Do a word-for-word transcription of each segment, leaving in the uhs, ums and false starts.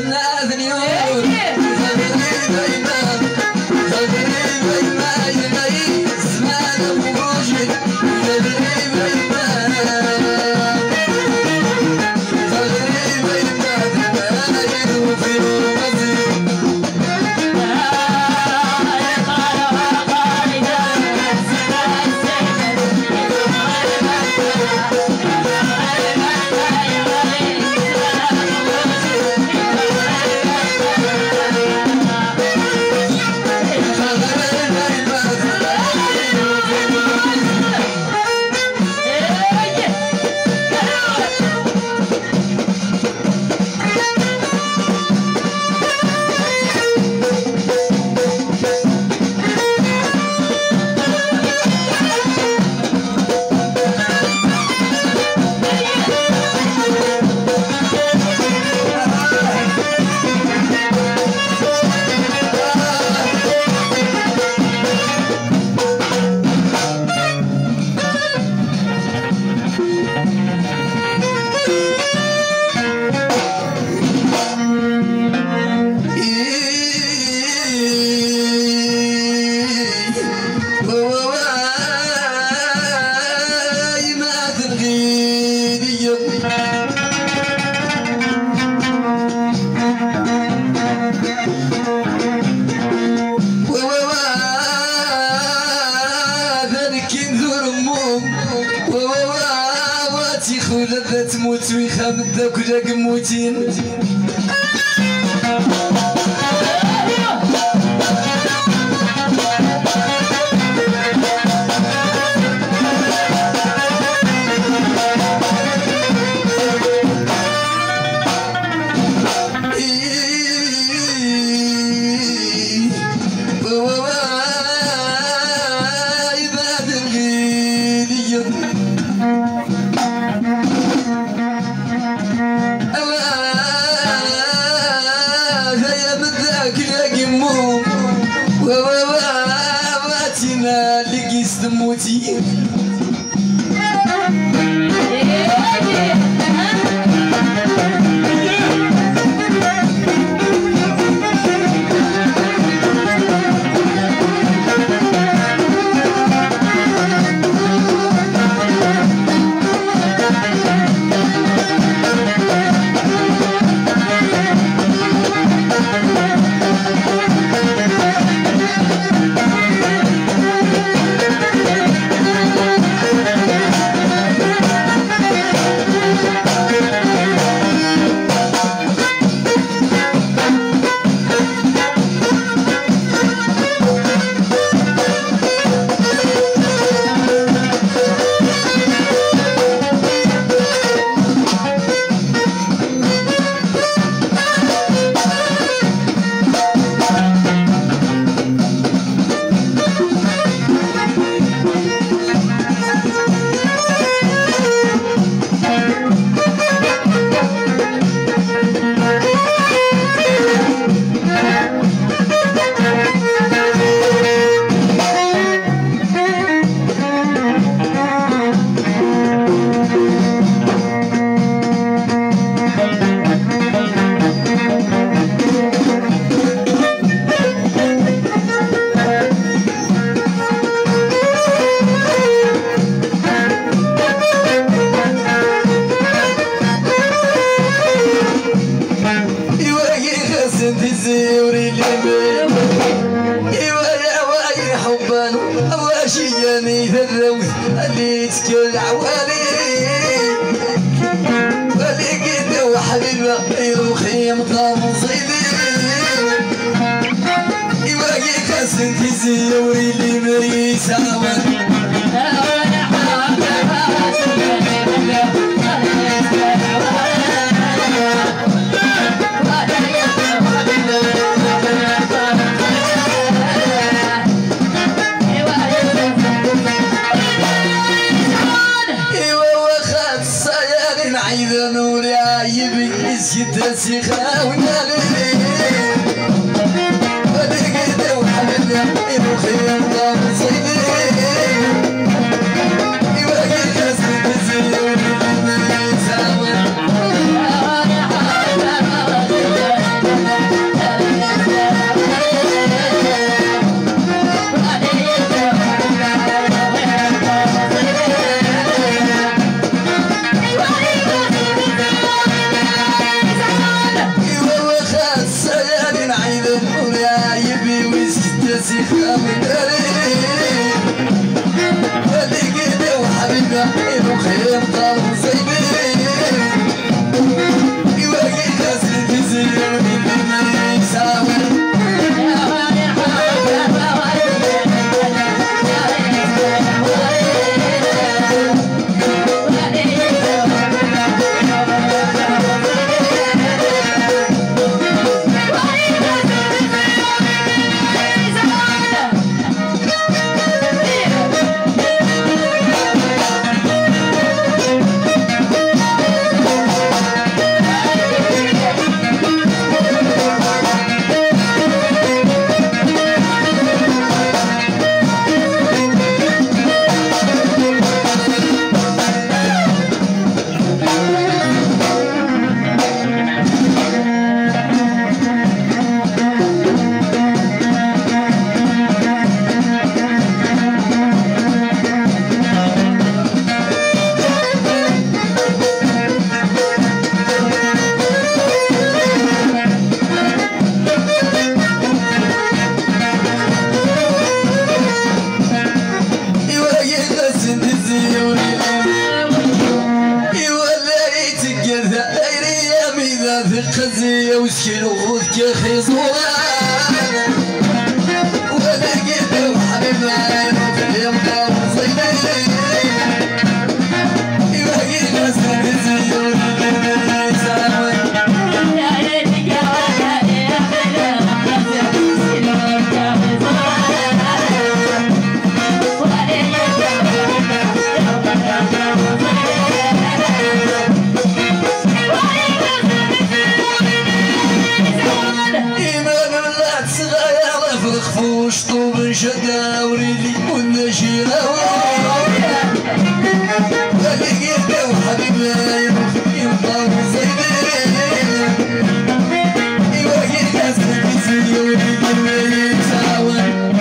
ولا تموت ويخام داك جاك موتين موتي شياني ذروت اللي تكل عوالي ولي قد وحبيبة يروخي مطلب صيدي يواقي خسن تيزي وري اللي مريس عوالي إذا نوري عيبي إسكت السخاء ونالي ولقيت وحبيبنا يروخي الله صيدي يواقي كاسد الزيور اللي ما يساوي وسكين وذكي خيزوان وانا قد وحبيب عينه في اليمقى وصيدين يبقى الناس تزيون اللي ساوي خفوش طوب شدا وريلي والنشيرة ولقيت وحبيب لا يبقى وصيدين يواجه الناس بيزي وريلي يتساوى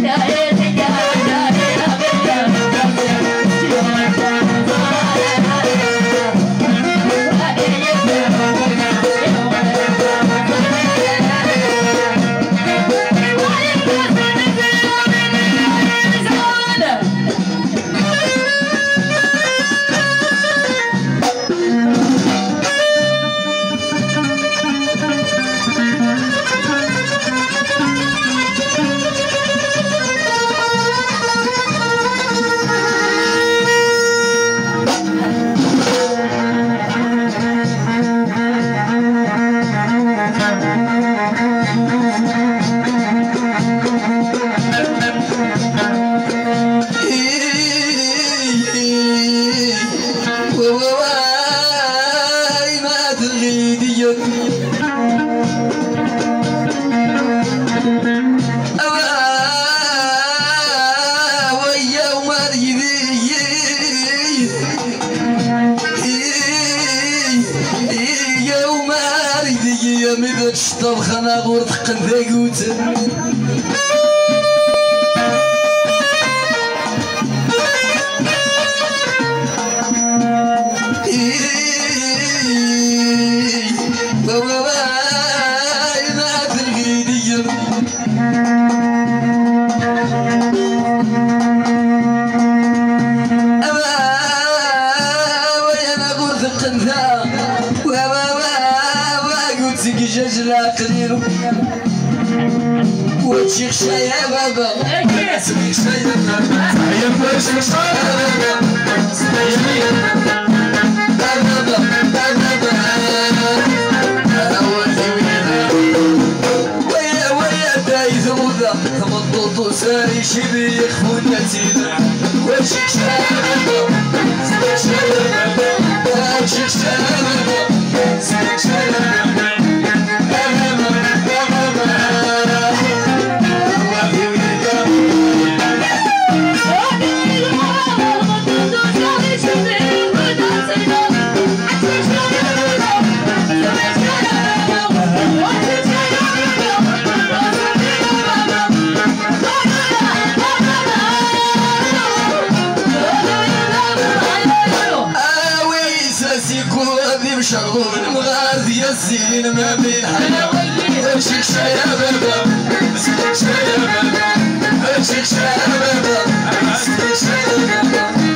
طب خنا غور تقن ذاقوت وتشيخ شاي يا بابا اسمي شاي يا بابا يا باشا شاي يا بابا بابا بابا ويا ويا دايز موضة مضبوط وساري شبي يخفون نتينا وتشيخ شاي يا بابا اسمي شاي يا بابا وتشيخ شاي يا بابا اسمي شاي يا بابا شغول مغازي الزين ما بين حنا وشيخ شاي يا بابا شيخ شاي يا بابا شيخ شاي يا بابا شيخ شاي يا بابا